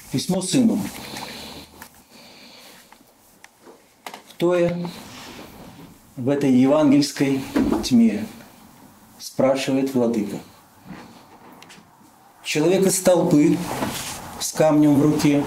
Письмо сыну. Стоя в этой евангельской тьме, спрашивает владыка. Человек из толпы с камнем в руке,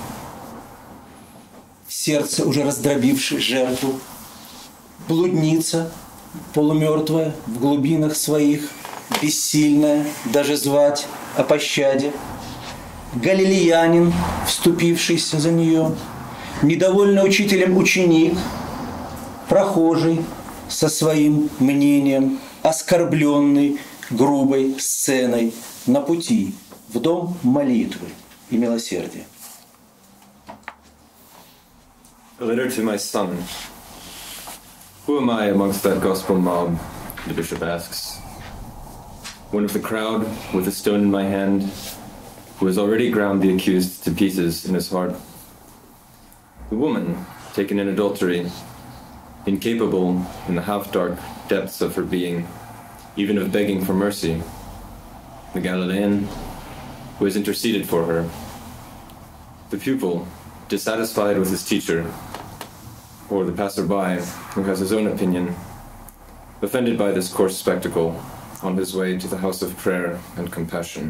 в сердце уже раздробивший жертву, блудница, полумертвая, в глубинах своих, бессильная даже звать о пощаде, галилеянин, вступившийся за нее, недовольный учителем ученик, прохожий со своим мнением, оскорбленный грубой сценой на пути в дом молитвы и милосердия. A letter to my son. Who am I amongst that gospel mob? The bishop asks. One of the crowd with a stone in my hand, who has already ground the accused to pieces in his heart. The woman taken in adultery, incapable in the half-dark depths of her being, even of begging for mercy. The Galilean, who has interceded for her. The pupil, dissatisfied with his teacher, or the passerby, who has his own opinion, offended by this coarse spectacle, on his way to the house of prayer and compassion.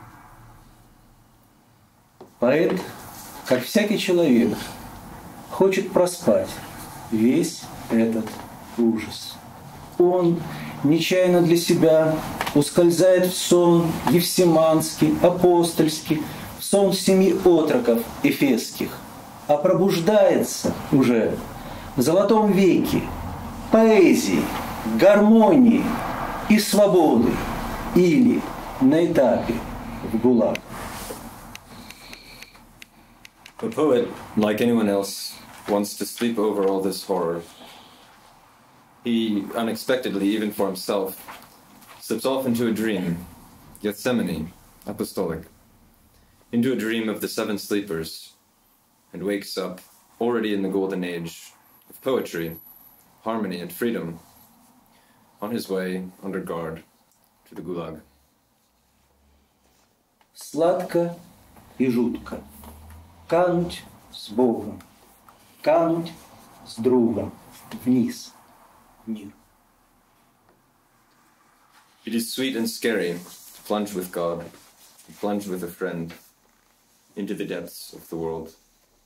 Поэт, как всякий человек, хочет проспать весь этот ужас. Он нечаянно для себя ускользает в сон евсиманский, апостольский, в сон 7 отроков эфесских, а пробуждается уже в золотом веке поэзии, гармонии и свободы или на этапе в ГУЛАГ. The poet, like anyone else, wants to sleep over all this horror. He, unexpectedly, even for himself, slips off into a dream, Gethsemane, apostolic, into a dream of the 7 sleepers, and wakes up already in the golden age of poetry, harmony and freedom, on his way, under guard, to the Gulag. Сладко и жутко. Кануть с Богом, кануть с другом вниз в мир. It is sweet and scary to plunge with God, to plunge with a friend, into the depths of the world.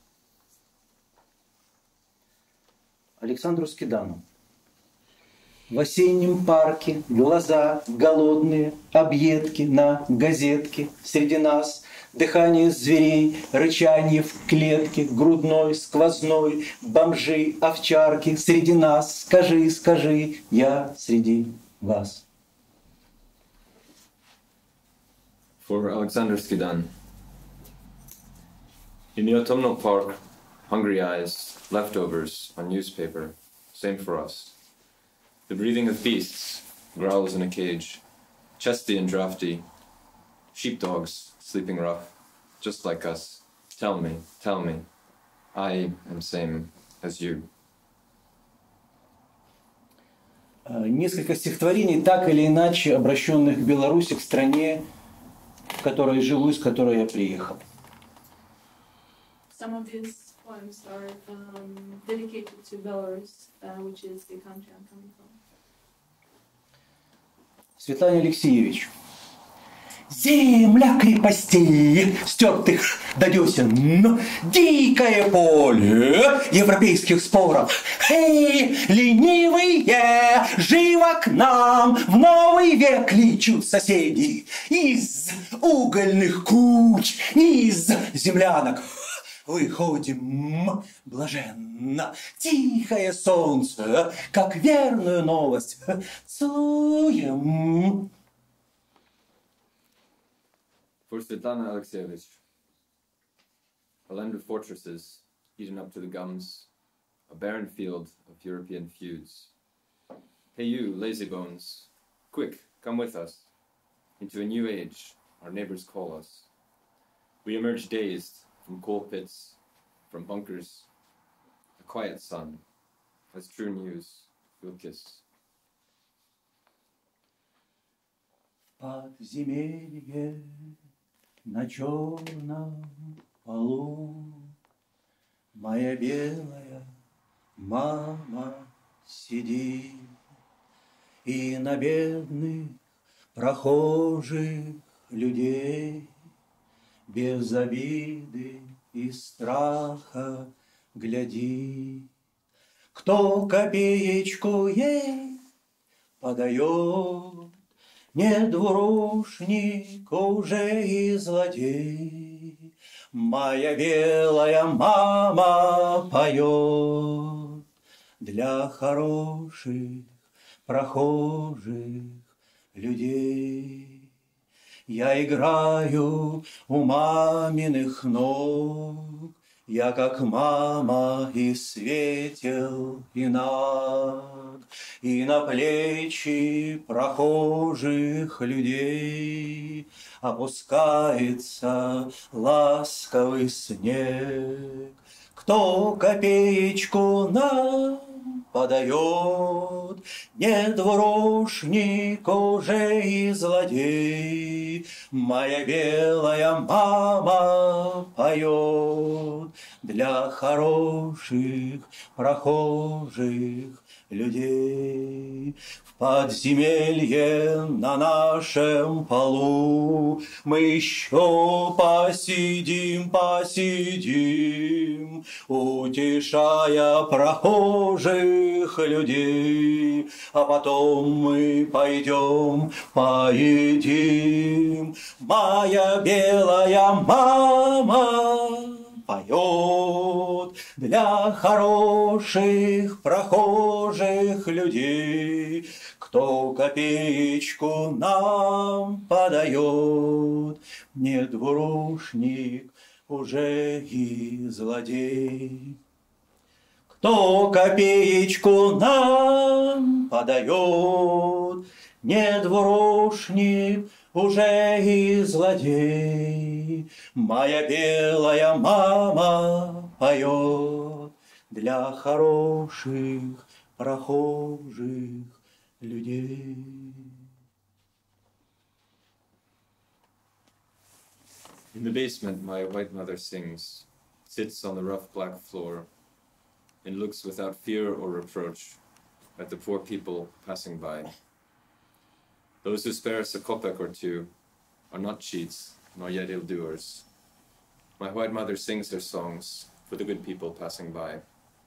Александру Скидану. В осеннем парке глаза голодные, объедки на газетке, среди нас дыхание зверей, рычание в клетке, грудной, сквозной, бомжи, овчарки, среди нас, скажи, скажи, я среди вас. For Alexander Skidan. In the autumnal park, hungry eyes, leftovers on newspaper, same for us. The breathing of beasts, growls in a cage, chesty and drafty, sheepdogs sleeping rough, just like us. Tell me, I am same as you. Несколько стихотворений, так или иначе обращенных к Беларуси, к стране, в которой живу, из которой я приехал. Some of his poems are dedicated to Belarus, which is the country I'm coming from. Светлане Алексеевич. Земля крепостей, стертых до десен, дикое поле европейских споров. Эй, ленивые, живо к нам, в новый век лечу соседей. Из угольных куч, из землянок выходим блаженно. Тихое солнце, как верную новость, целуем. For Svetlana Alexievich, a land of fortresses, eaten up to the gums, a barren field of European feuds. Hey you, lazy bones, quick, come with us. Into a new age, our neighbors call us. We emerge dazed from coal pits, from bunkers. A quiet sun, as true news, we'll kiss. Подземелье на черном полу моя белая мама сидит, и на бедных прохожих людей без обиды и страха гляди. Кто копеечку ей подает, не двурушник уже и злодей. Моя белая мама поет для хороших прохожих людей. Я играю у маминых ног, я как мама и светел, и наг, и на плечи прохожих людей опускается ласковый снег. Кто копеечку нам подает, не двурушник уже и злодей. Моя белая мама поет для хороших прохожих людей. В подземелье на нашем полу мы еще посидим, утешая прохожих людей, а потом мы пойдем поедим. Моя белая мама поет для хороших прохожих людей. Кто копеечку нам подает, не двурушник уже и злодей. Кто копеечку нам подает, не двурушник уже и злодей. Моя белая мама поет для хороших прохожих людей. In the basement, my white mother sings, sits on the rough black floor, and looks without fear or reproach at the poor people passing by. Those who spare us a kopeck or two are not cheats, nor yet ill-doers. My white mother sings her songs for the good people passing by.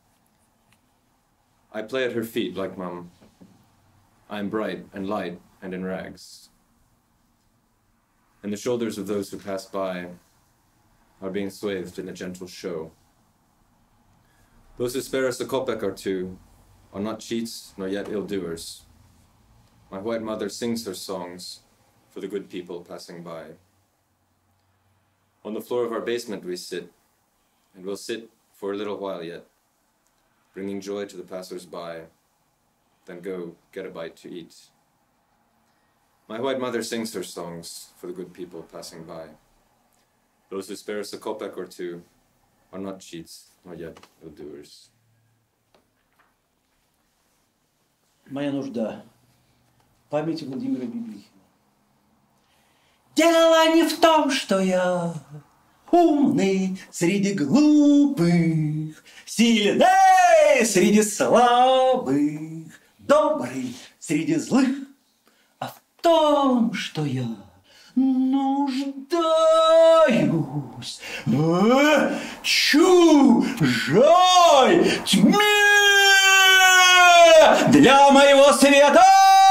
I play at her feet like Mum. I am bright and light and in rags. And the shoulders of those who pass by are being swathed in a gentle show. Those who spare us a kopeck or two are not cheats nor yet ill-doers. My white mother sings her songs for the good people passing by. On the floor of our basement we sit, and will sit for a little while yet, bringing joy to the passers-by, then go get a bite to eat. My white mother sings her songs for the good people passing by. Those who spare us a kopeck or two are not cheats, nor yet ill-doers. Моя нужда. Память Владимира Бибихина. Дело не в том, что я умный среди глупых, сильный среди слабых, добрый среди злых, а в том, что я нуждаюсь в чужой тьме для моего света.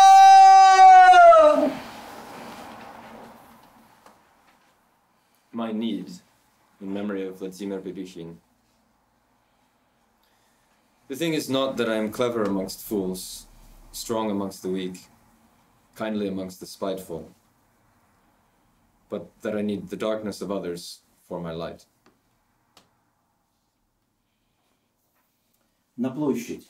My need, in memory of Vladimir Bibikhin. The thing is not that I am clever amongst fools, strong amongst the weak, kindly amongst the spiteful, but that I need the darkness of others for my light. На площадь.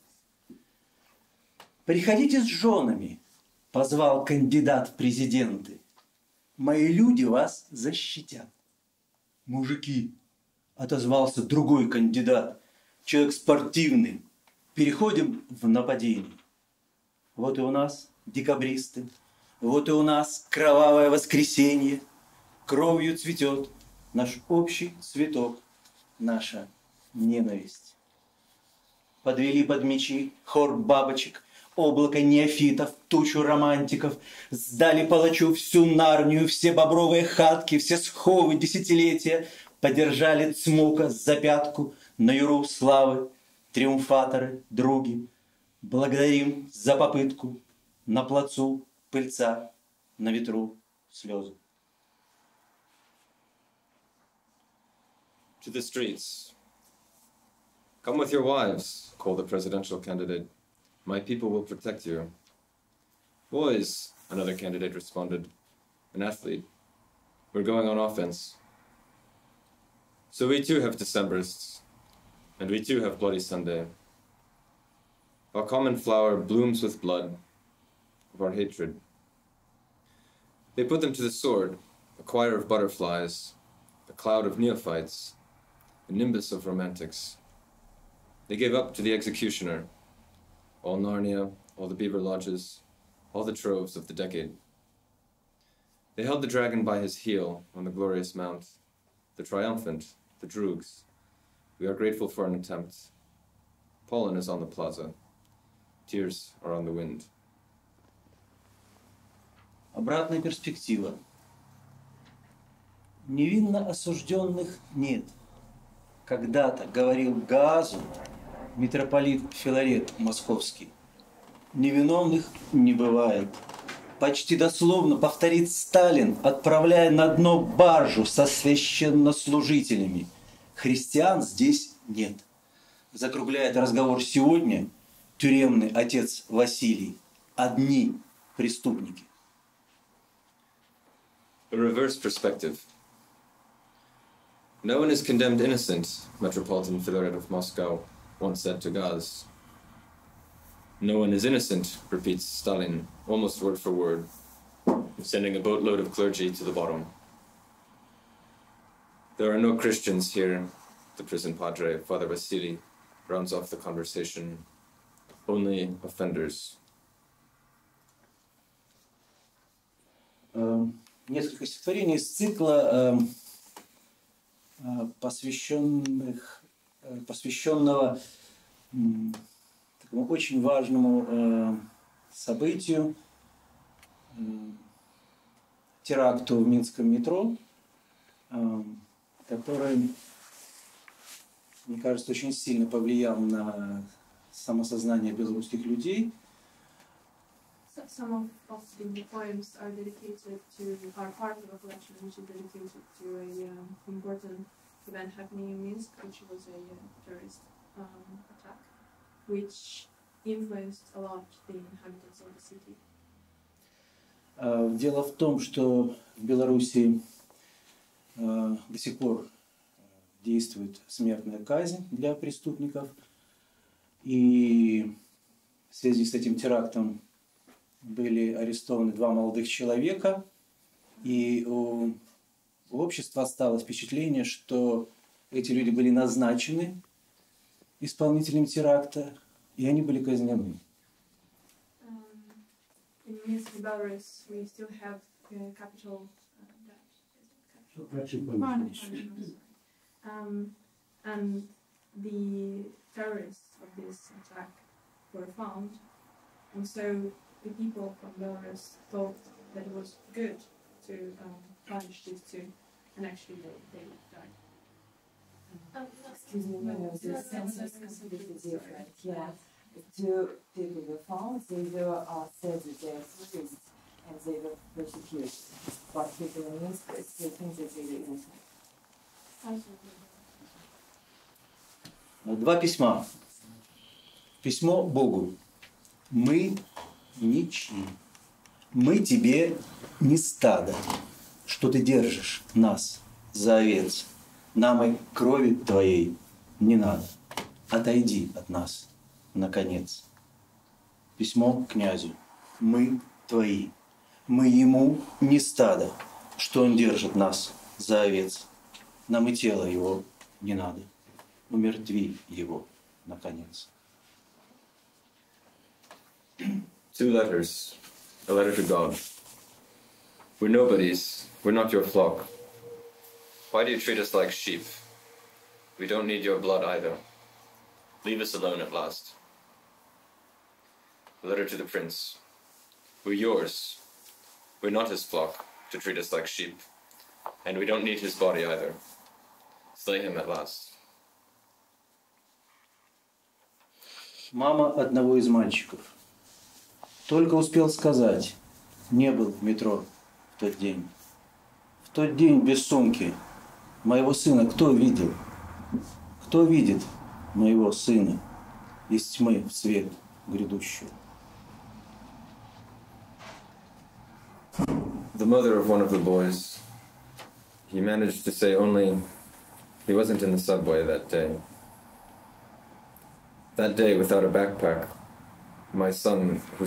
Приходите с женами, позвал кандидат в президенты. Мои люди вас защитят. Мужики, отозвался другой кандидат, человек спортивный. Переходим в нападение. Вот и у нас декабристы, вот и у нас кровавое воскресенье. Кровью цветет наш общий цветок, наша ненависть. Подвели под мечи хор бабочек, облако неофитов, тучу романтиков, сдали палачу всю Нарнию, все бобровые хатки, все сховы десятилетия, подержали цмука за пятку на юру славы, триумфаторы, други. Благодарим за попытку, на плацу пыльца, на ветру слезы. To the streets. Come with your wives, called the presidential candidate. My people will protect you. Boys, another candidate responded. An athlete. We're going on offense. So we too have Decemberists. And we too have Bloody Sunday. Our common flower blooms with blood of our hatred. They put them to the sword, a choir of butterflies, a cloud of neophytes, a nimbus of romantics. They gave up to the executioner, all Narnia, all the beaver lodges, all the troves of the decade. They held the dragon by his heel on the glorious mount, the triumphant, the droogs. We are grateful for an attempt. Pollen is on the plaza. Tears are on the wind. Обратная перспектива. Невинно осужденных нет. Когда-то говорил Гаазу митрополит Филарет Московский. Невиновных не бывает. Почти дословно повторит Сталин, отправляя на дно баржу со священнослужителями. Христиан здесь нет. Закругляет разговор сегодня тюремный отец Василий. Одни преступники. A reverse perspective. No one is condemned innocent, Metropolitan Filaret of Moscow once said to Gaz. No one is innocent, repeats Stalin, almost word for word, sending a boatload of clergy to the bottom. There are no Christians here, the prison padre, Father Vasily, rounds off the conversation. Only offenders. Несколько стихотворений из цикла, посвященного такому очень важному событию, теракту в Минском метро, который, мне кажется, очень сильно повлиял на самосознание белорусских людей. Some of the poems are dedicated to, are part of a collection which is dedicated to an important event happening in Minsk, which was a terrorist attack, which influenced a lot the inhabitants of the city. Дело в том, что в Беларуси до сих пор действует смертная казнь для преступников, и в связи с этим терактом были арестованы 2 молодых человека, и у общества осталось впечатление, что эти люди были назначены исполнителем теракта, и они были казнены. In Minsk, Belarus, we still have capital punishments. And the terrorists of this attack were found, and so the people from Belarus thought that it was good to punish these two, and actually they died. Excuse me, no, the sense is completely different. Yeah, 2 people were found. They were said that they are terrorists and they were persecuted. But people in Minsk still think that they were innocent. 2 письма. Письмо Богу. Мы ничьи. Мы тебе не стадо, что ты держишь нас за овец. Нам и крови твоей не надо. Отойди от нас, наконец. Письмо князю. Мы твои. Мы ему не стадо, что он держит нас за овец. Нам и тело его не надо. Умертви его, наконец. 2 letters. A letter to God. We're nobodies. We're not your flock. Why do you treat us like sheep? We don't need your blood either. Leave us alone at last. A letter to the prince. We're yours. We're not his flock to treat us like sheep. And we don't need his body either. Slay him at last. Мама одного из мальчиков. Только успел сказать, не был в метро в тот день. В тот день без сумки моего сына кто видел? Кто видит моего сына из тьмы в свет грядущего? The mother of one of the boys, he managed to say only he wasn't in the subway that day. That day, without a backpack, my son who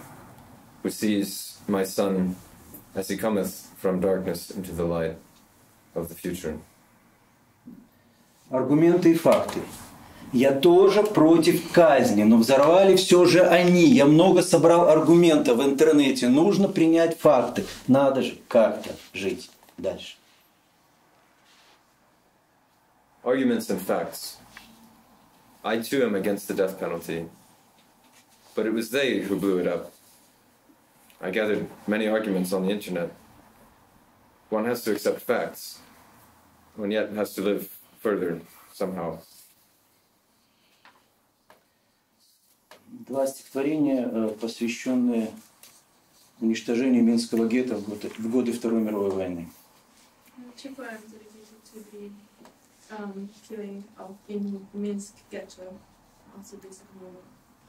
sees my son as he cometh from darkness into the light of the future. Аргументы и факты. Я тоже против казни, но взорвали все же они. Я много собрал аргументов в интернете. Нужно принять факты. Надо же как-то жить дальше. Arguments and facts. I too am against the death penalty, but it was they who blew it up. I gathered many arguments on the internet. One has to accept facts. One yet has to live further somehow. Два стихотворения, посвященные уничтожению Минского гетто в годы Второй мировой войны. Two poems dedicated to the killing of in Minsk ghetto after the Second World War.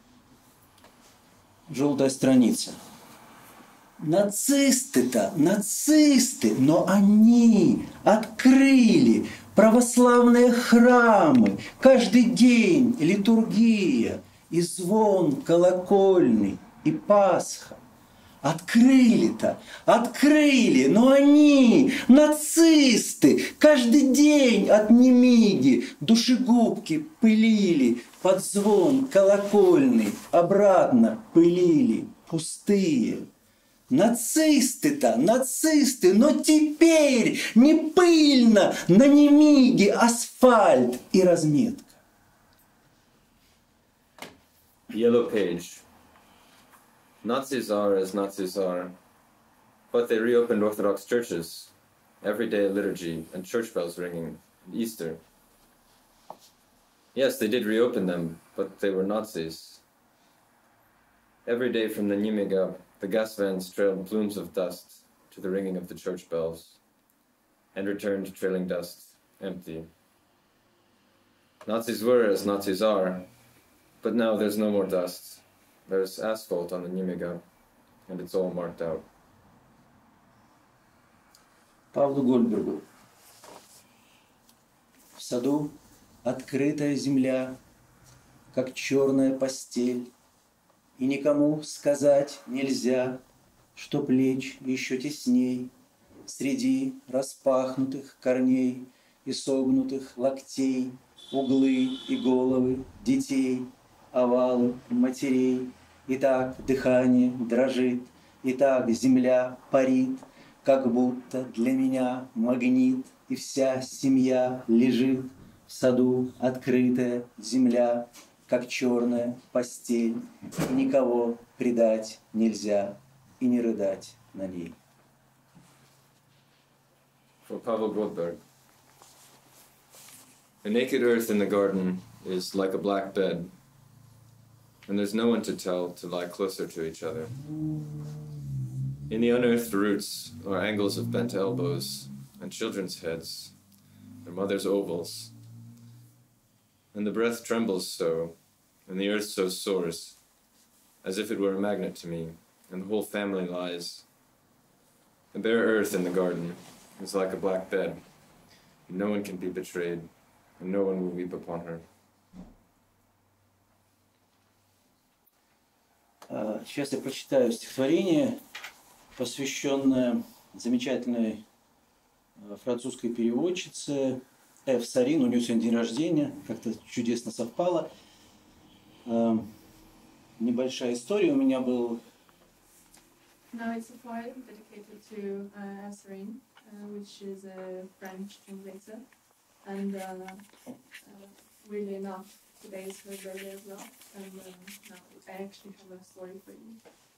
Желтая страница. Нацисты-то, нацисты, но они открыли православные храмы. Каждый день литургия и звон колокольный, и Пасха. Открыли-то, открыли, но они, нацисты, каждый день от Немиги душегубки пылили, под звон колокольный обратно пылили, пустые. Нацисты-то, нацисты, но теперь не пыльно на Немиге асфальт и разметка. Yellow page. Nazis are as Nazis are, but they reopened Orthodox churches, everyday liturgy and church bells ringing, and Easter. Yes, they did reopen them, but they were Nazis. Every day from the Nyimiga, the gas vans trailed plumes of dust to the ringing of the church bells, and returned trailing dust, empty. Nazis were as Nazis are, but now there's no more dust. There's asphalt on the Nyimiga, and it's all marked out. Павлу Гольдбергу. В саду открытая земля, как черная постель, и никому сказать нельзя, что плеч еще тесней среди распахнутых корней и согнутых локтей, углы и головы детей, овалы матерей. И так дыхание дрожит, и так земля парит, как будто для меня магнит, и вся семья лежит в саду открытая земля, как черная постель, и никого предать нельзя, и не рыдать на ней. For Pavel Goldberg. The naked earth in the garden is like a black bed, and there's no one to tell to lie closer to each other. In the unearthed roots are angles of bent elbows and children's heads, their mother's ovals. And the breath trembles so, and the earth so soars, as if it were a magnet to me, and the whole family lies. The bare earth in the garden is like a black bed, and no one can be betrayed, and no one will weep upon her. Сейчас я прочитаю стихотворение, посвященное замечательной французской переводчице Ф. Сарин. У нее сегодня день рождения, как-то чудесно совпало. Небольшая история у меня был. Now it's a poem dedicated to Sarin. which is a French translator. And really enough, today is her birthday as well. And now I actually have a story for you.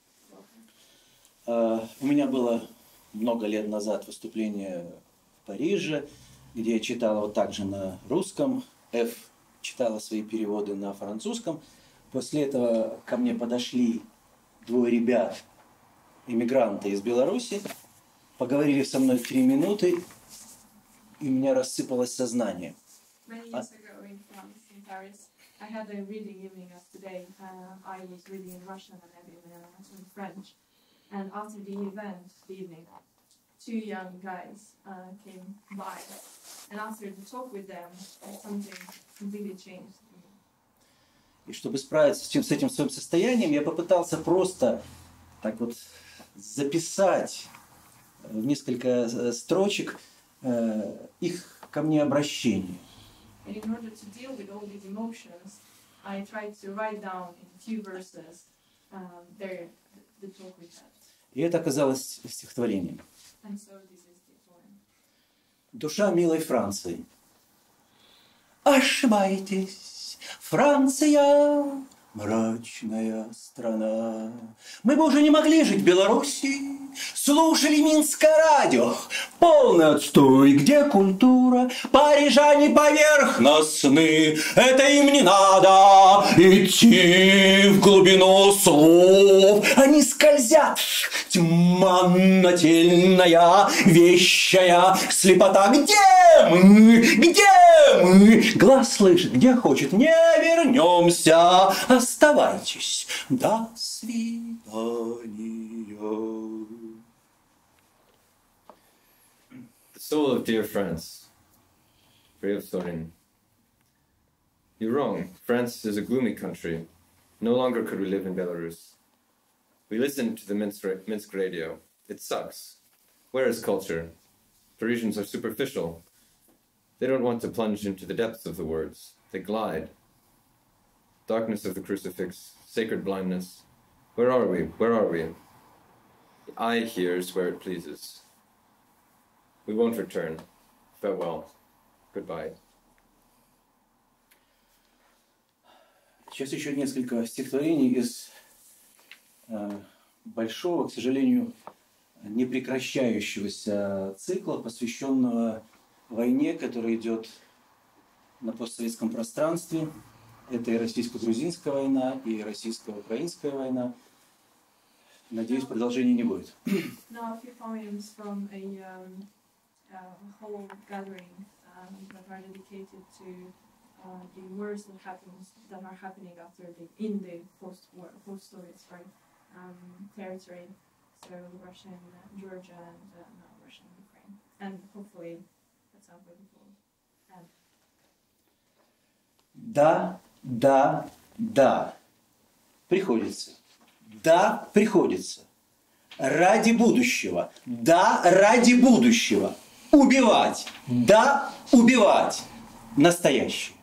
У меня было много лет назад выступление в Париже, где я читала вот так же на русском, F читала свои переводы на французском. После этого ко мне подошли двое ребят, иммигранты из Беларуси, поговорили со мной 3 минуты, и у меня рассыпалось сознание. Many years ago in France, in Paris, I had a reading evening as today. I was reading in Russian and in French. And after the event, the evening, 2 young guys came by. And after the talk with them, something completely changed. И чтобы справиться с этим своим состоянием, я попытался просто так вот записать в несколько строчек их ко мне обращение. And in order to deal with all these emotions, I tried to write down in a few verses the talk we had. И это оказалось стихотворением. And so this is the poem. Душа милой Франции. Ошибаетесь, Франция, мрачная страна. Мы бы уже не могли жить в Беларуси, слушали Минское радио. Полный отстой, где культура? Парижане поверхностны, это им не надо идти в глубину слов. Они скользят, тьма нательная, вещая слепота. Где мы? Где мы? Глаз слышит, где хочет, не вернемся. Оставайтесь. До свидания. The soul of dear France. Brave Sorin. You're wrong. France is a gloomy country. No longer could we live in Belarus. We listened to the Minsk radio. It sucks. Where is culture? Parisians are superficial. They don't want to plunge into the depths of the words. They glide. Darkness of the crucifix, sacred blindness. Where are we? Where are we? The eye hears where it pleases. We won't return. Farewell. Goodbye. Сейчас еще несколько стихотворений из большого, к сожалению, непрекращающегося цикла, посвященного войне, которая идет на постсоветском пространстве. Это и российско-грузинская война, и российско-украинская война. Надеюсь, продолжения не будет. Now a few poems from a whole gathering that are dedicated to the wars that are happening in the post-war, post-Soviet, territory. So Russian, Georgia, and now Russian, Ukraine, and hopefully at some point it will end. Да, да, да. Приходится. Да, приходится. Ради будущего. Да, ради будущего. Убивать. Да, убивать. Настоящее.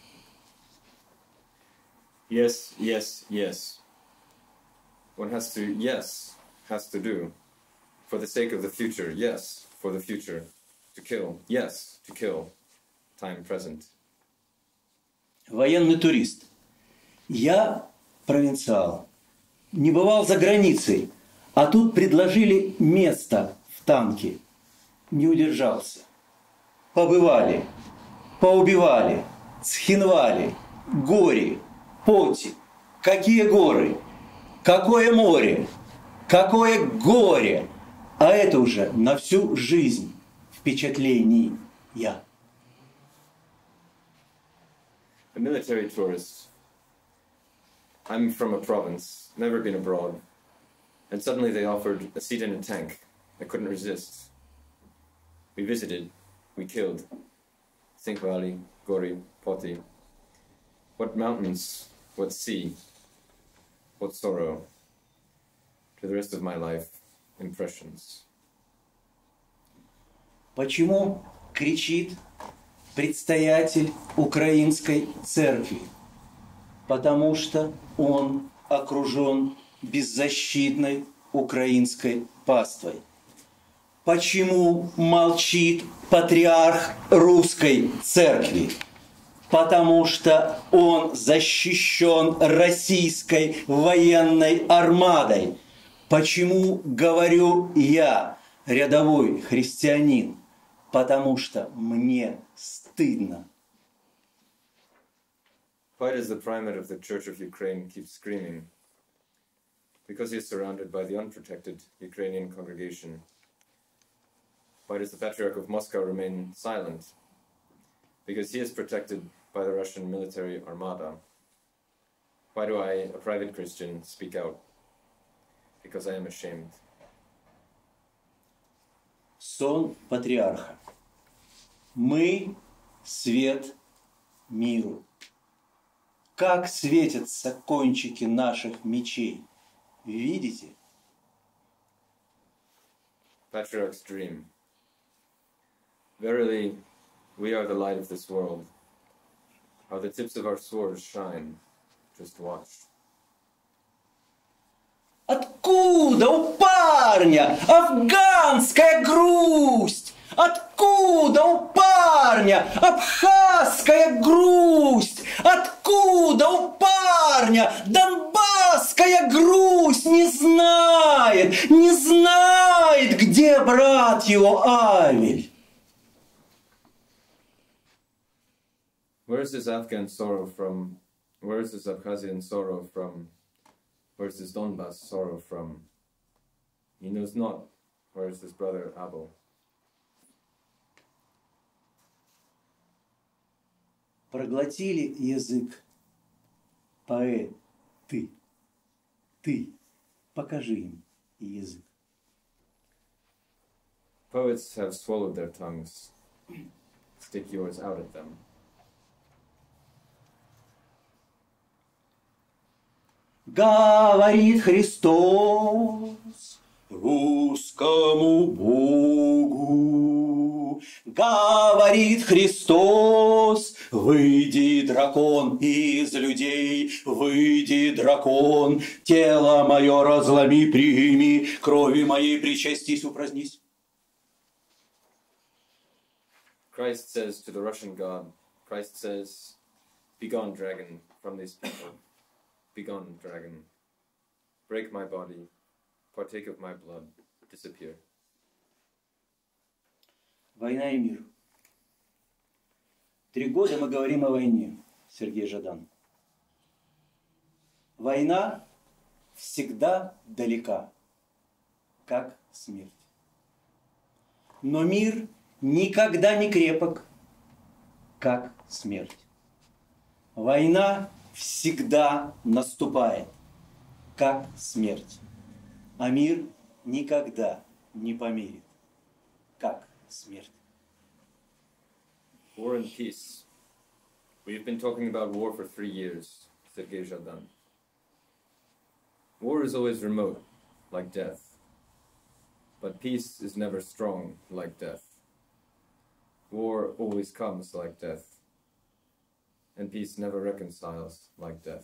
Yes, yes, yes. One has to do. For the sake of the future, yes, for the future. To kill, yes, to kill. Time present. Военный турист. Я провинциал. Не бывал за границей, а тут предложили место в танке. Не удержался. Побывали, поубивали, Цхинвали, Гори, Поти. Какие горы, какое море, какое горе. А это уже на всю жизнь впечатлений я. A military tourist. I'm from a province, never been abroad. And suddenly they offered a seat in a tank. I couldn't resist. We visited, we killed. Cinquali, Gori, Poti. What mountains, what sea, what sorrow. To the rest of my life, impressions. Почему кричит предстоятель украинской церкви? Потому что он окружен беззащитной украинской паствой. Почему молчит патриарх русской церкви? Потому что он защищен российской военной армадой. Почему говорю я, рядовой христианин? Потому что мне стыдно. Why does the primate of the Church of Ukraine keep screaming? Because he is surrounded by the unprotected Ukrainian congregation. Why does the Patriarch of Moscow remain silent? Because he is protected by the Russian military armada. Why do I, a private Christian, speak out? Because I am ashamed. Сон патриарха. Мы свет миру. Как светятся кончики наших мечей. Видите? Patriarch's dream. Verily, we are the light of this world. How the tips of our swords shine. Just watch. Откуда у парня афганская грусть? Откуда у парня абхазская грусть? Откуда у парня донбасская грусть? Не знает, где брат его Авель. Where is this Afghan sorrow from? Where is this Abkhazian sorrow from? Where is this Donbass sorrow from? He knows not. Where is this brother Abel? Проглотили язык поэты. Ты покажи им язык. Poets have swallowed their tongues. Stick yours out at them. Говорит Христос русскому Богу. Говорит Христос, выйди, дракон, из людей, выйди, дракон, тело мое разломи, прими, крови моей причастись, упразднись. Christ says to the Russian god, Christ says, begone, dragon, from these people. Begone, dragon. Break my body. Partake of my blood. Disappear. Война и мир. 3 года мы говорим о войне, Сергей Жадан. Война всегда далека, как смерть. Но мир никогда не крепок, как смерть. Война всегда наступает, как смерть. А мир никогда не помирит, как смерть. War and peace. We've been talking about war for 3 years, Sergei Zhadan. War is always remote, like death. But peace is never strong, like death. War always comes like death. And peace never reconciles like death.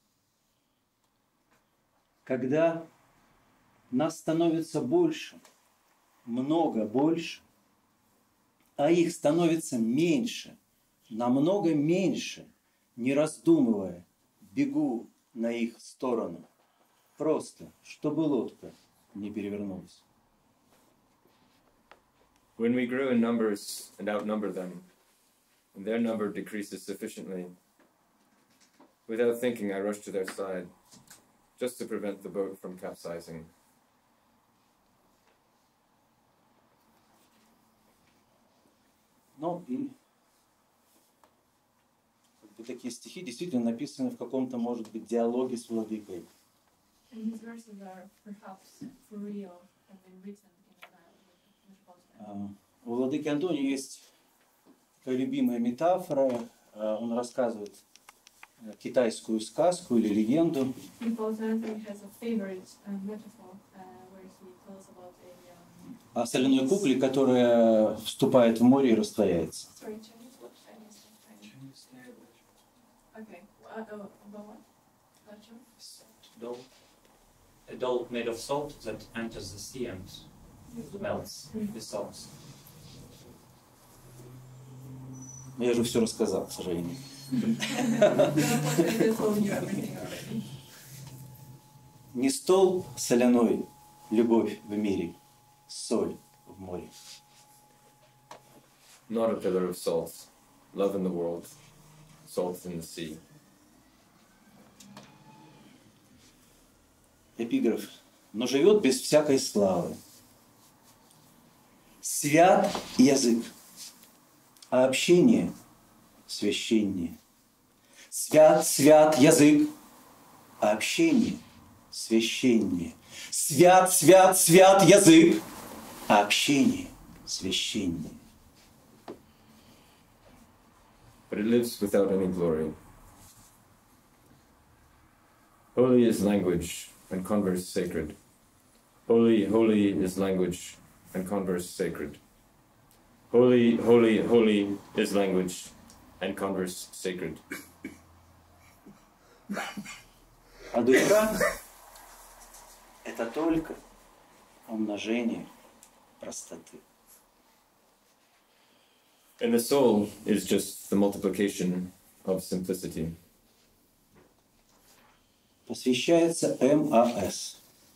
Когда нас становится больше, много больше, а их становится меньше, намного меньше, не раздумывая, бегу на их сторону. Просто, чтобы лодка не перевернулась. When we grow in numbers and outnumber them, and their number decreases sufficiently, without thinking I rush to their side, just to prevent the boat from capsizing. Ну и такие стихи действительно написаны в каком-то, может быть, диалоге с владыкой. And his verses are perhaps for real have been written in a dialogue. У владыки Антония есть такая любимая метафора. Он рассказывает китайскую сказку или легенду. Because Anthony has a favorite metaphor where he tells about О соляной кукле, которая вступает в море и растворяется. Sorry, Chinese? What Chinese? Okay. About what? Doll. A doll made of salt that enters the sea and Melts. Dissolves. Я же все рассказал, к сожалению. Не стол соляной, любовь в мире, соль в море. Not a pillar of salt, love in the world, salt in the sea. Эпиграф. Но живет без всякой славы. Свят язык, а общение священнее. Свят, свят язык, а общение священнее. Свят, свят, свят язык, а общение священнее. But it lives without any glory. Holy is language, and converse sacred. Holy, holy is language, and converse sacred. Holy, holy, holy is language, and converse sacred. А душа – это только умножение простоты. And the soul is just the multiplication of simplicity. Посвящается МАС.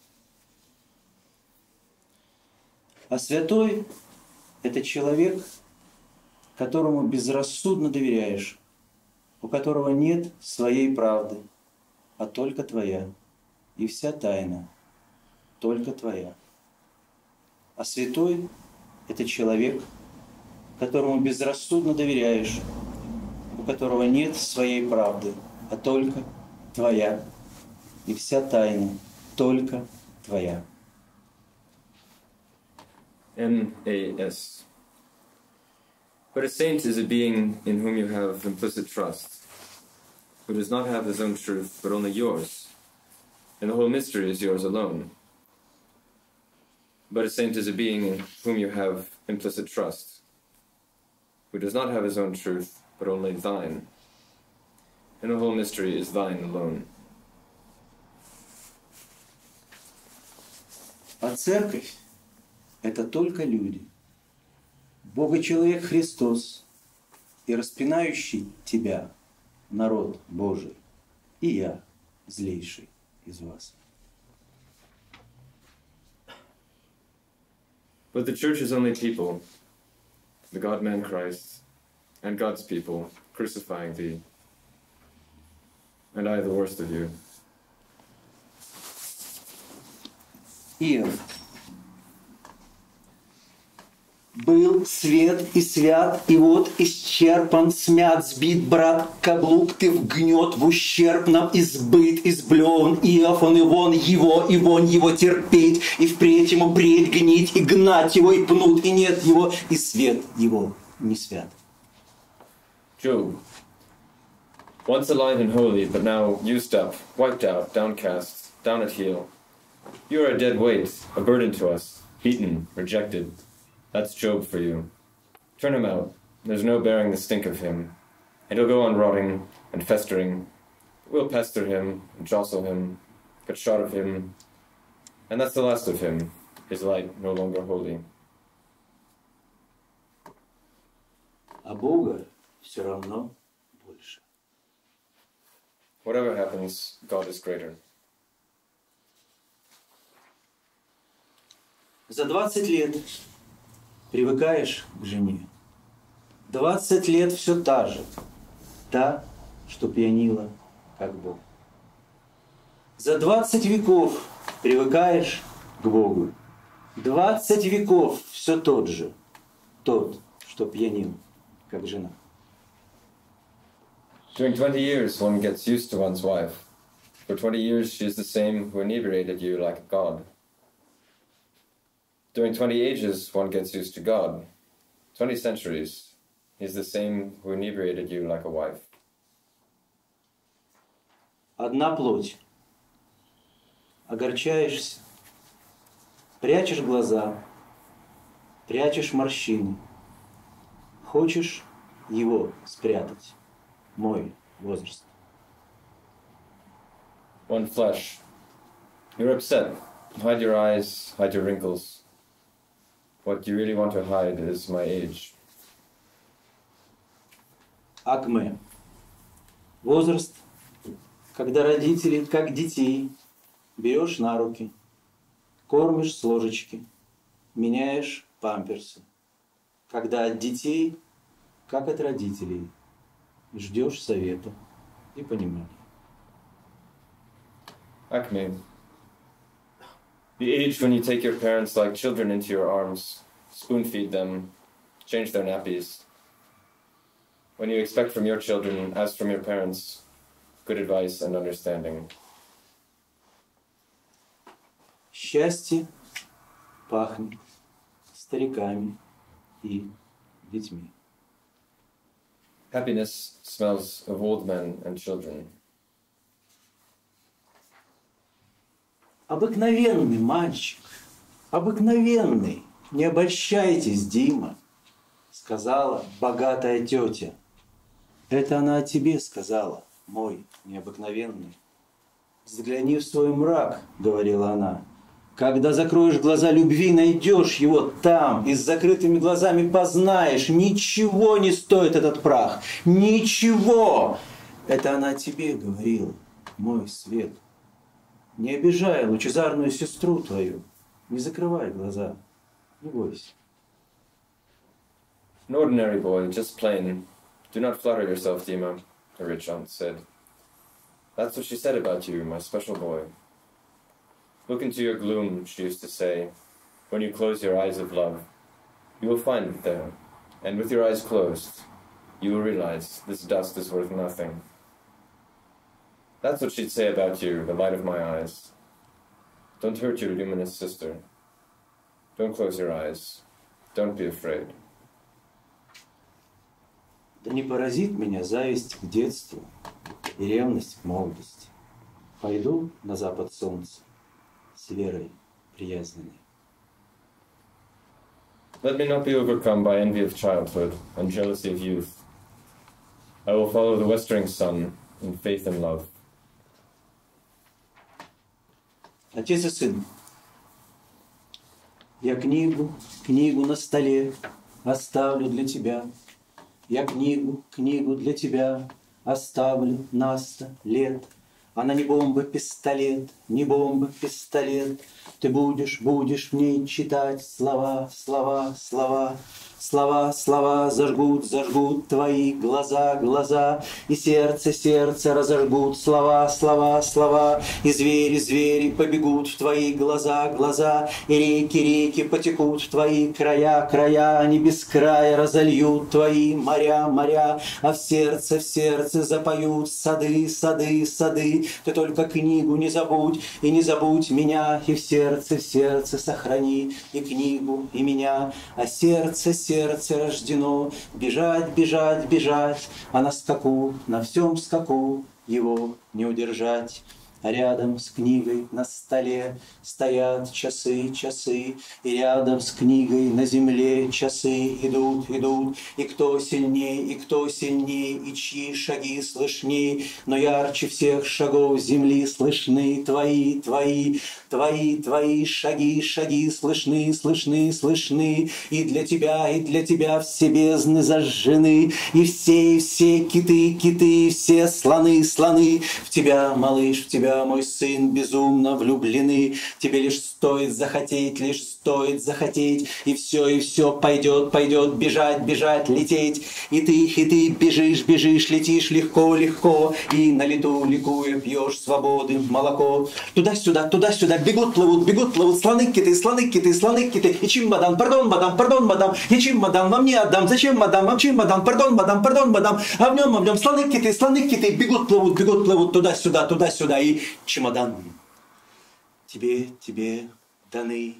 А святой – это человек, которому безрассудно доверяешь, у которого нет своей правды, а только твоя, и вся тайна только твоя. А святой – это человек, которому безрассудно доверяешь, у которого нет своей правды, а только твоя, и вся тайна только твоя. NAS. But a saint is a being in whom you have implicit trust, who does not have his own truth, but only yours, and the whole mystery is yours alone. But a saint is a being in whom you have implicit trust, who does not have his own truth, but only thine, and the whole mystery is thine alone. А церковь – это только люди. Бога-человек Христос и распинающий тебя народ Божий, и я, злейший из вас. But the church is only people, the God-man Christ, and God's people crucifying thee, and I the worst of you. Иов. Был свет и свят, и вот исчерпан, смят, сбит, брат, каблук ты в гнет, в ущербном избыт, изблеван, Иов, он и вон его терпеть, и впредь ему бредь, гнить, и гнать его, и пнут, и нет его, и свет его не свят. Job. Once alive and holy, but now used up, wiped out, downcast, down at heel. You are a dead weight, a burden to us, beaten, rejected. That's Job for you. Turn him out. There's no bearing the stink of him. And he'll go on rotting and festering. We'll pester him and jostle him, cut short of him. And that's the last of him, his light no longer holy. А Бога все равно больше. Whatever happens, God is greater. За 20 лет привыкаешь к жене. 20 лет все та же, та, что пьянила, как Бог. За 20 веков привыкаешь к Богу. 20 веков все тот же, тот, что пьянил, как жена. During 20 years, one gets used to one's wife. For 20 years, she is the same who inebriated you like a god. During 20 ages, one gets used to God. 20 centuries, he is the same who inebriated you like a wife. Одна плоть. Огорчаешься, прячешь глаза, прячешь морщины. Хочешь его спрятать, мой возраст. One flesh. You're upset. Hide your eyes, hide your wrinkles. What you really want to hide is my age. Акме. Возраст, когда родители, как детей, берешь на руки, кормишь с ложечки, меняешь памперсы. Когда от детей, как от родителей, ждешь совета и понимания. Acme. The age when you take your parents like children into your arms, spoon feed them, change their nappies. When you expect from your children, as from your parents, good advice and understanding. Счастье пахнет стариками и детьми. Happiness smells of old men and children. Обыкновенный мальчик, обыкновенный, не обольщайтесь, Дима, сказала богатая тетя. Это она о тебе сказала, мой необыкновенный. Взгляни в свой мрак, говорила она. Когда закроешь глаза любви, найдешь его там, и с закрытыми глазами познаешь, ничего не стоит этот прах, ничего. Это она о тебе говорила, мой свет. Не обижай лучезарную сестру твою, не закрывай глаза, не бойся. An ordinary boy, just plain. Do not flatter yourself, Dima, her rich aunt said. That's what she said about you, my special boy. Look into your gloom, she used to say. When you close your eyes of love, you will find it there. And with your eyes closed, you will realize this dust is worth nothing. That's what she'd say about you, the light of my eyes. Don't hurt your luminous sister. Don't close your eyes. Don't be afraid. Да не поразит меня зависть к детству и ревность к молодости. Пойду на запад солнца с верой приязненной. Let me not be overcome by envy of childhood and jealousy of youth. I will follow the westering sun in faith and love. Отец и сын, я книгу на столе оставлю для тебя. Я книгу для тебя оставлю на 100 лет. Она не бомба, пистолет, не бомба, пистолет. Ты будешь в ней читать слова, слова, слова. Слова, слова зажгут твои глаза, и сердце разожгут слова, слова, слова, и звери побегут в твои глаза, и реки потекут в твои края, они без края разольют твои моря, а в сердце запоют сады. Ты только книгу не забудь, и не забудь меня, и в сердце сохрани и книгу, и меня, а сердце рождено бежать, а на всем скаку его не удержать. А рядом с книгой на столе стоят часы, и рядом с книгой на земле часы идут, и кто сильней, и чьи шаги слышней, но ярче всех шагов земли слышны твои шаги слышны, и для тебя все бездны зажжены, и все киты, все слоны, в тебя, малыш, в тебя, мой сын, безумно влюблены. Тебе лишь стоит захотеть, и все пойдет бежать, лететь. И ты бежишь, летишь легко, и на лету ликуя пьешь свободы молоко. Туда-сюда, бегут, плывут слоны, киты, и чемодан, пардон, мадам, я чемодан вам не отдам, зачем, мадам, вам чемодан, пардон, мадам, а в нем слоны, киты, бегут, плывут, туда-сюда, и чемодан. Тебе даны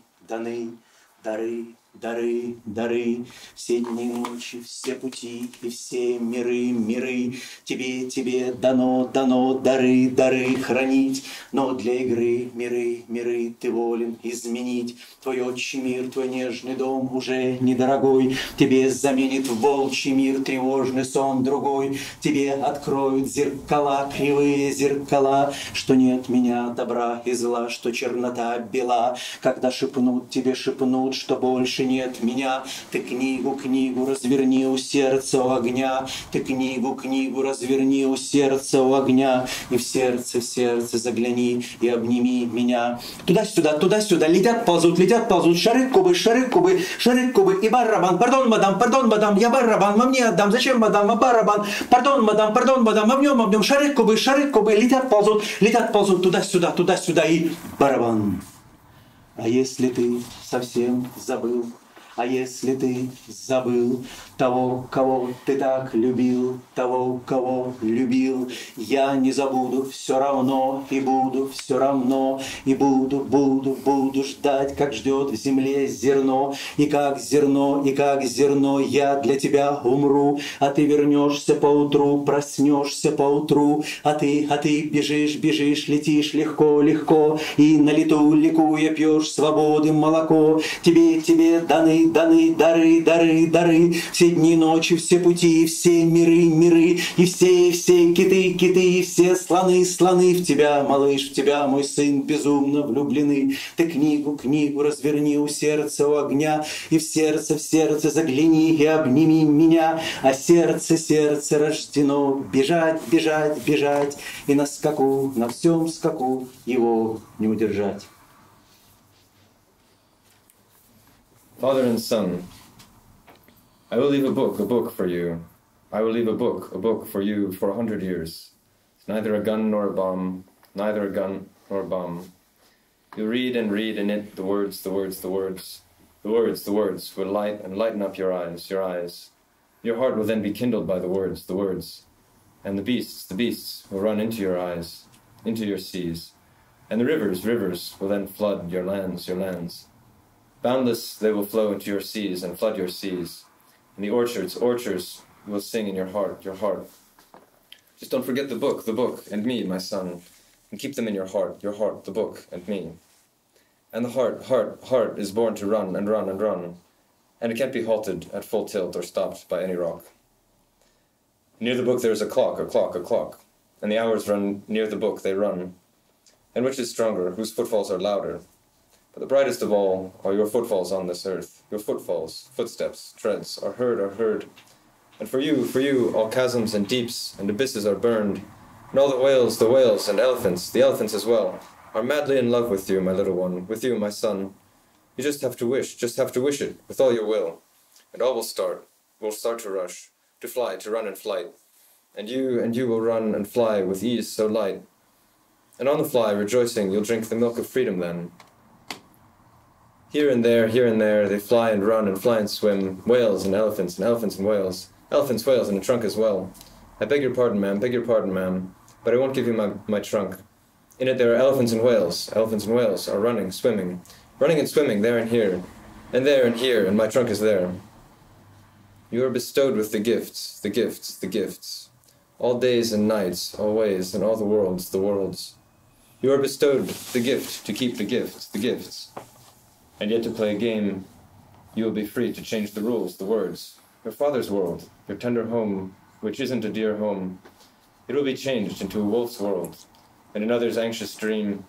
дары, все дни, ночи, все пути и все миры. Тебе дано дары хранить, но для игры миры ты волен изменить. Твой отчий мир, твой нежный дом уже недорогой, тебе заменит волчий мир тревожный сон другой. Тебе откроют зеркала, кривые зеркала, что нет меня добра и зла, что чернота бела. Когда шепнут, что больше больше нет меня. Ты книгу разверни у сердца у огня. Ты книгу разверни у сердца у огня. И в сердце загляни и обними меня. Туда-сюда, летят, ползут, шары кубы, и барабан. Пардон, мадам, я барабан, вам не отдам. Зачем, мадам, а барабан? Пардон, мадам, обнем, шары кубы, летят, ползут, туда-сюда, и барабан. А если ты совсем забыл, а если ты забыл того, кого ты так любил, того, кого любил, я не забуду все равно, и буду все равно, и буду ждать, как ждет в земле зерно, и как зерно я для тебя умру, а ты вернешься поутру, проснешься поутру, а ты бежишь, летишь легко, и на лету ликуя пьешь свободы молоко, тебе даны дары, все дни, ночи, все пути, все миры, и все киты, все слоны в тебя, малыш, в тебя, мой сын, безумно влюблены. Ты книгу разверни у сердца у огня, и в сердце загляни и обними меня, а сердце рождено бежать, и на всем скаку его не удержать. Father and son, I will leave a book for you. I will leave a book for you for 100 years. It's neither a gun nor a bomb, neither a gun nor a bomb. You'll read in it the words will lighten up your eyes. Your heart will then be kindled by the words. And the beasts will run into your eyes, into your seas. And the rivers will then flood your lands. Boundless they will flow into your seas and flood your seas. And the orchards will sing in your heart. Just don't forget the book, and me, my son, and keep them in your heart, the book, and me. And the heart is born to run, and it can't be halted at full tilt or stopped by any rock. Near the book there is a clock, and the hours run near the book, they run. And which is stronger, whose footfalls are louder? But the brightest of all are your footfalls on this earth. Your footsteps, treads, are heard. And for you, all chasms and deeps and abysses are burned. And all the whales and elephants, the elephants as well, are madly in love with you, my little one, with you, my son. You just have to wish it, with all your will. And all will start to rush, to fly, to run in flight. And you will run and fly with ease so light. And on the fly, rejoicing, you'll drink the milk of freedom then. Here and there, they fly and run and fly and swim, whales and elephants and whales. Elephants, whales, and a trunk as well. I beg your pardon, ma'am, but I won't give you my trunk. In it there are elephants and whales are running and swimming, there and here, and there and here, and my trunk is there. You are bestowed with the gifts, all days and nights, all ways, and all the worlds. You are bestowed the gift to keep the gifts. And yet to play a game, you will be free to change the rules, the words. Your father's world, your tender home, which isn't a dear home, it will be changed into a wolf's world. And another's anxious dream,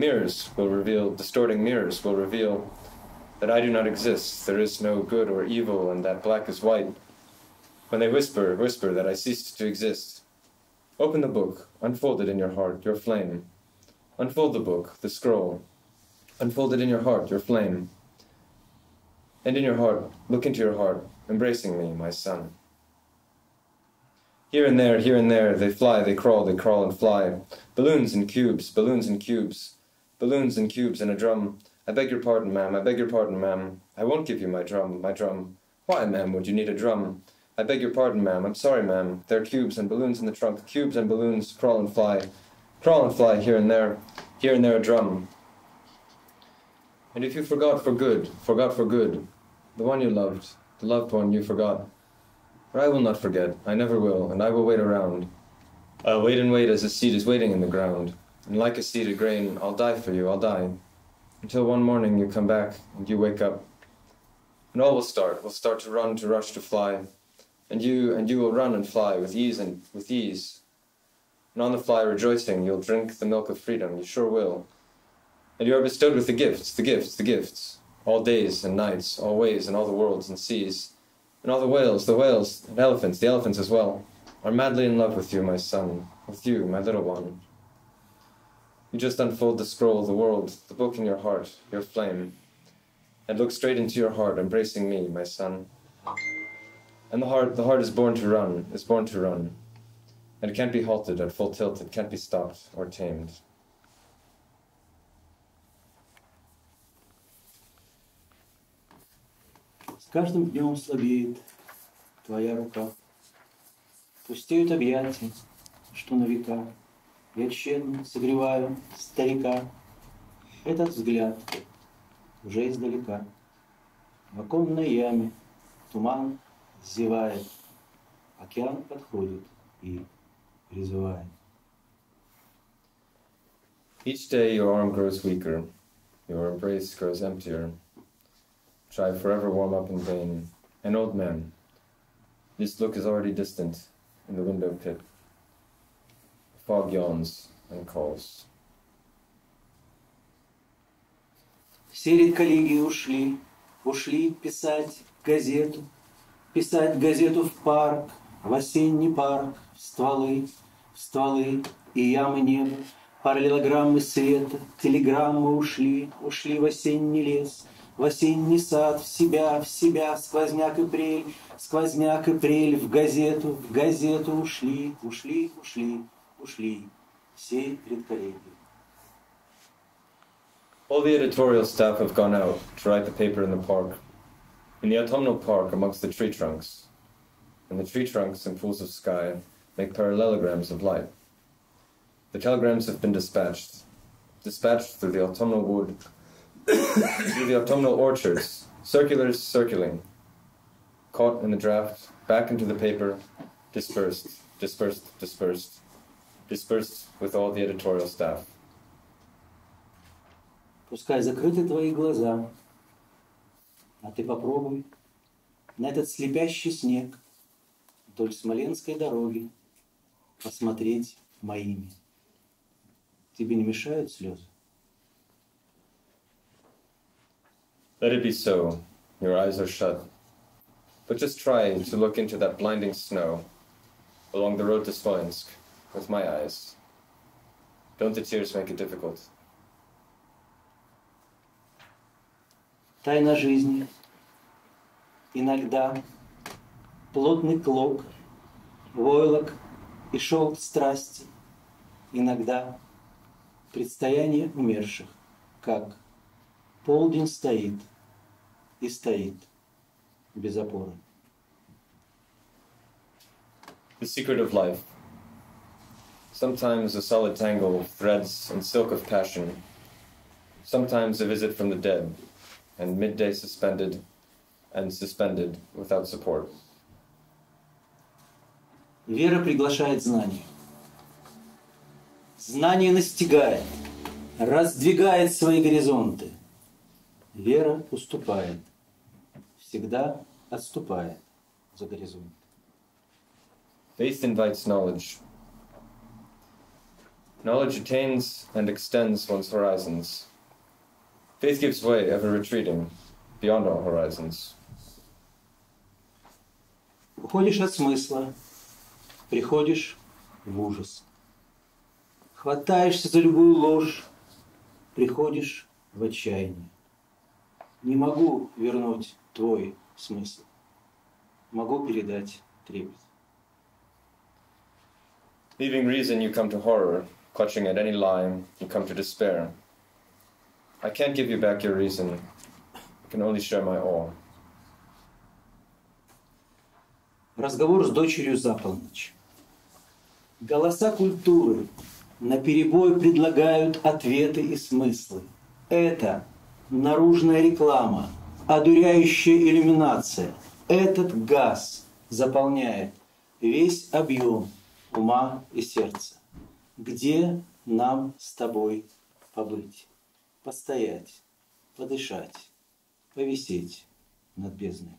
distorting mirrors will reveal that I do not exist, there is no good or evil, and that black is white. When they whisper that I ceased to exist. Open the book, unfold it in your heart, your flame. Unfold the book, the scroll. Unfold it in your heart, your flame. And in your heart, look into your heart, embracing me, my son. Here and there, they fly, they crawl and fly. Balloons and cubes, balloons and cubes and a drum. I beg your pardon, ma'am. I won't give you my drum. Why, ma'am, would you need a drum? I beg your pardon, ma'am. I'm sorry, ma'am. There are cubes and balloons in the trunk. Cubes and balloons crawl and fly here and there a drum. And if you forgot for good, the one you loved, the loved one you forgot. But I will not forget, I never will, and I will wait around. I'll wait and wait as a seed is waiting in the ground. And like a seeded grain, I'll die for you, I'll die. Until one morning you come back and you wake up. And all will start to run, to rush, to fly. And you will run and fly with ease. And on the fly rejoicing, you'll drink the milk of freedom, you sure will. And you are bestowed with the gifts. all days and nights, all ways and all the worlds and seas, and all the whales and elephants, the elephants as well, are madly in love with you, my son, with you, my little one. You just unfold the scroll, the world, the book in your heart, your flame, and look straight into your heart, embracing me, my son. And the heart is born to run, and it can't be halted at full tilt, it can't be stopped or tamed. С каждым днем слабеет твоя рука. Пустеют объятия, что на века. Я тщетно согреваю старика. Этот взгляд уже издалека. В оконной яме туман зевает. Океан подходит и призывает. Each day your arm grows weaker, your embrace grows emptier. Try forever warm up in vain. An old man, this look is already distant in the window pit. Fog yawns and calls. Все редколлеги ушли писать газету в парк, в осенний парк, в стволы и ямы неба, параллелограммы света, телеграммы ушли в осенний лес, в осенний сад, в себя, сквозняк апрель, в газету ушли, все редколлеги. All the editorial staff have gone out to write the paper in the park, in the autumnal park amongst the tree trunks. And the tree trunks and pools of sky make parallelograms of light. The telegrams have been dispatched through the autumnal wood, through the autumnal orchards, circulars circling, caught in the draft, back into the paper, dispersed with all the editorial staff. Пускай закрыты твои глаза, а ты попробуй на этот слепящий снег вдоль Смоленской дороги посмотреть моими. Тебе не мешают слезы? Let it be so. Your eyes are shut. But just try to look into that blinding snow along the road to Smolensk with my eyes. Don't the tears make it difficult? Тайна жизни. Иногда плотный клок, войлок и шелк страсти. Иногда предстояние умерших, как полдень стоит без опоры. The secret of life. Sometimes a solid tangle of threads and silk of passion. Sometimes a visit from the dead, and midday suspended without support. Вера приглашает знание. Знание настигает, раздвигает свои горизонты. Вера уступает, всегда отступает за горизонт. Faith invites knowledge. Knowledge attains and extends one's horizons. Faith gives way, ever retreating, beyond our horizons. Уходишь от смысла, приходишь в ужас. Хватаешься за любую ложь, приходишь в отчаяние. Не могу вернуть твой смысл, могу передать трепет. Leaving reason, you come to horror. Clutching at any lie, you come to despair. I can't give you back your reason. I can only share my awe. Разговор с дочерью за полночь. Голоса культуры наперебой предлагают ответы и смыслы. Это наружная реклама, одуряющая иллюминация. Этот газ заполняет весь объем ума и сердца. Где нам с тобой побыть, постоять, подышать, повисеть над бездной?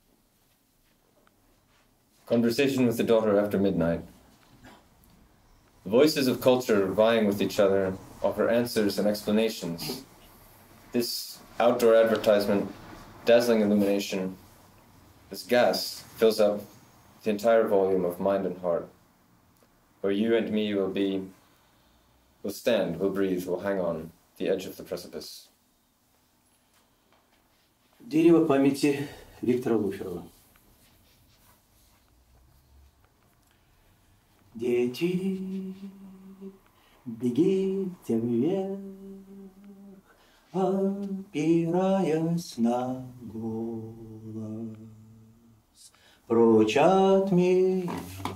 Conversation with the daughter after midnight. The voices of culture vying with each other offer answers and explanations. This outdoor advertisement, dazzling illumination, this gas fills up the entire volume of mind and heart, where you and me will stand, will breathe, will hang on the edge of the precipice. Дерево памяти Виктора Луферова. Дети, бегите вверх, опираясь на голос. Прочь от меня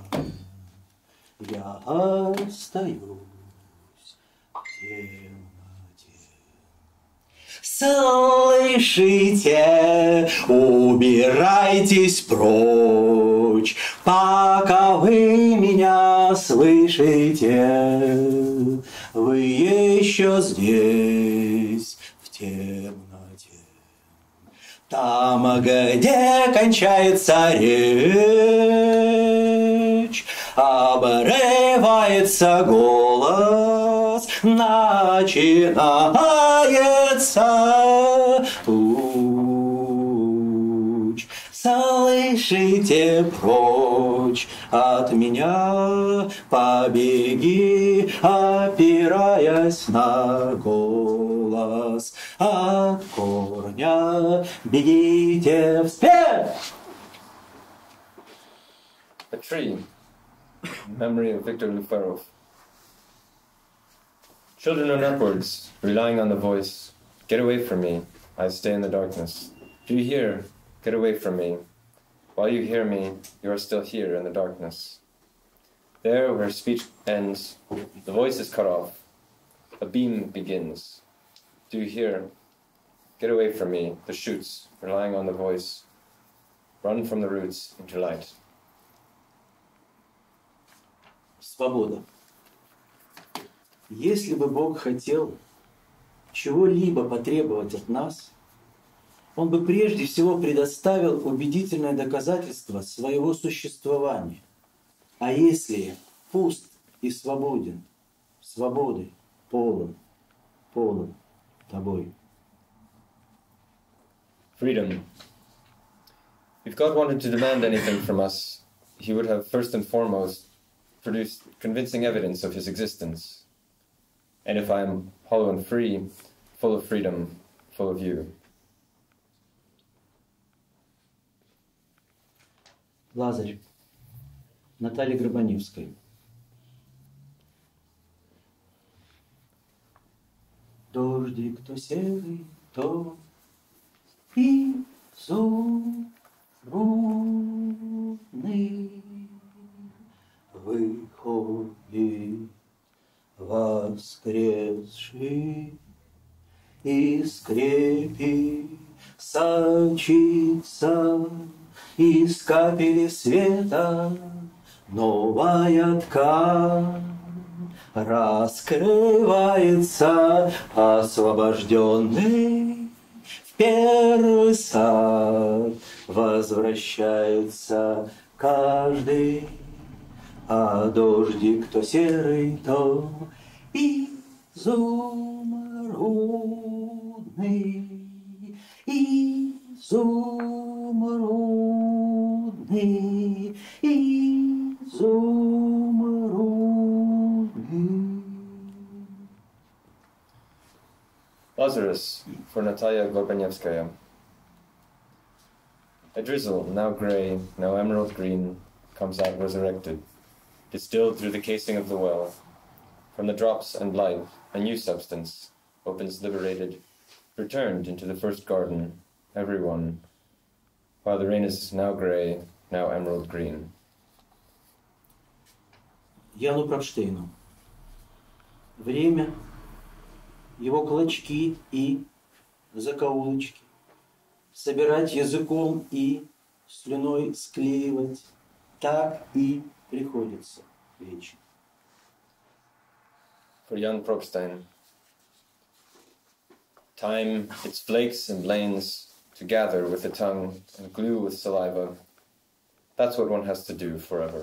я остаюсь в темноте. Слышите, убирайтесь прочь, пока вы меня слышите. Вы еще здесь, в темноте. Там, где кончается речь, обрывается голос, начинается путь. Слышите, прочь от меня побеги, опираясь на голос. От корня бегите вспять! A tree, memory of Victor Luferov. Children run upwards, relying on the voice. Get away from me, I stay in the darkness. Do you hear? Get away from me. While you hear me, you are still here in the darkness. There where speech ends, the voice is cut off. A beam begins. Do you hear? Get away from me, the shoots, relying on the voice. Run from the roots into light. Свобода. Если бы Бог хотел чего-либо потребовать от нас, Он бы прежде всего предоставил убедительное доказательство своего существования. А если пуст и свободен, свободы полон тобой. Freedom. If God wanted to demand anything from us, He would have first and foremost produced convincing evidence of His existence. And if I am hollow and free, full of freedom, full of you. Лазарь. Наталья Грабаневская. Дождик то серый, то изумрудный, выходит воскресший, из скрепи сочится, из капели света новая ткань раскрывается, освобожденный в первый сад возвращается каждый, а дождик то серый, то изумрудный, изумрудный, изумрудный. Lazarus, for Natalia Gorbanevskaya. A drizzle, now grey, now emerald green, comes out resurrected, distilled through the casing of the well. From the drops and light, a new substance opens liberated, returned into the first garden, everyone, while the rain is now grey, now emerald green. Яну Прокштейну. Время, его клочки и закоулочки собирать языком и слюной склеивать, так и приходится вечно. For Jan Probstein, time, its flakes and lanes, to gather with the tongue and glue with saliva, that's what one has to do forever.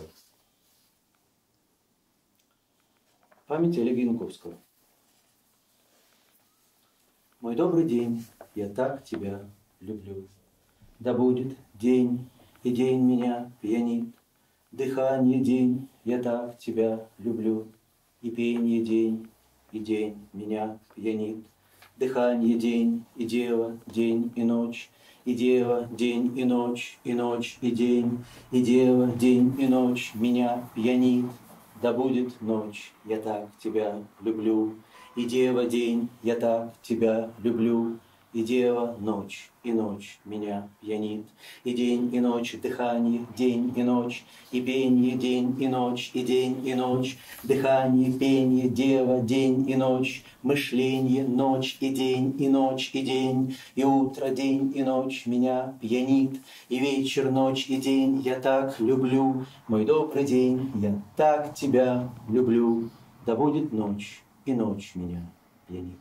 Память Олега Янковского. Мой добрый день, я так тебя люблю. Да будет день, и день меня пьянит. Дыхание день, я так тебя люблю. И пение день, и день меня пьянит. Дыхание день, и дева, день и ночь. И дева, день и ночь, и ночь, и день. И дева, день и ночь меня пьянит. Да будет ночь, я так тебя люблю. И дева, день, я так тебя люблю. И дева, ночь, и ночь меня пьянит. И день, и ночь, дыхание, день и ночь. И пение, день и ночь, и день и ночь. Дыхание, пение, дева, день и ночь. Мышление, ночь и день, и ночь и день. И утро, день и ночь меня пьянит. И вечер, ночь и день я так люблю. Мой добрый день, я так тебя люблю. Да будет ночь, и ночь меня пьянит.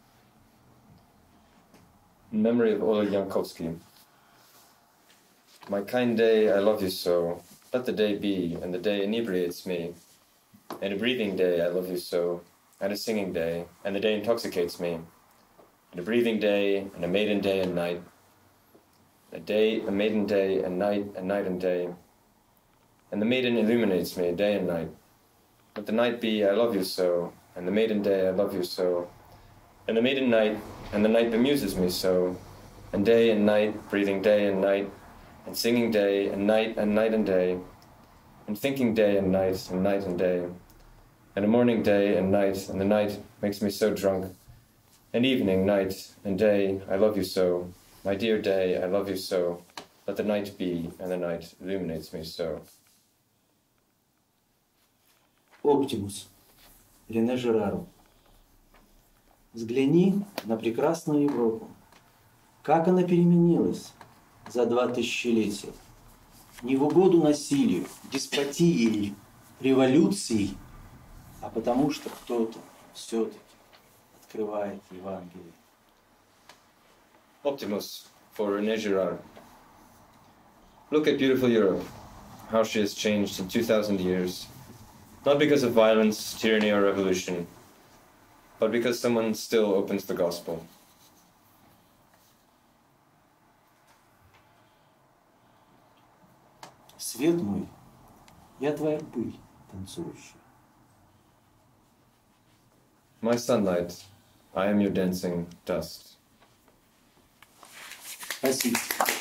In memory of Oleg Yankovsky. My kind day, I love you so. Let the day be, and the day inebriates me. And a breathing day, I love you so. And a singing day, and the day intoxicates me. And a breathing day, and a maiden day and night. A day, a maiden day, and night and day. And the maiden illuminates me, day and night. Let the night be, I love you so. And the maiden day, I love you so. And the maiden night, and the night bemuses me so. And day and night, breathing day and night. And singing day and night and day. And thinking day and night and day. And a morning day and the night makes me so drunk. And evening, night and day, I love you so. My dear day, I love you so. Let the night be, and the night illuminates me so. Оптимус. Рене Жерару. Взгляни на прекрасную Европу. Как она переменилась за 2 тысячелетия. Не в угоду насилию, деспотии, революции, а потому что кто-то все-таки открывает Евангелие. Optimus for René Girard. Look at beautiful Europe, how she has changed in 2000 years. Not because of violence, tyranny, or revolution, but because someone still opens the gospel. Свет мой, я твоя пыль танцующая. My sunlight, I am your dancing dust. Спасибо.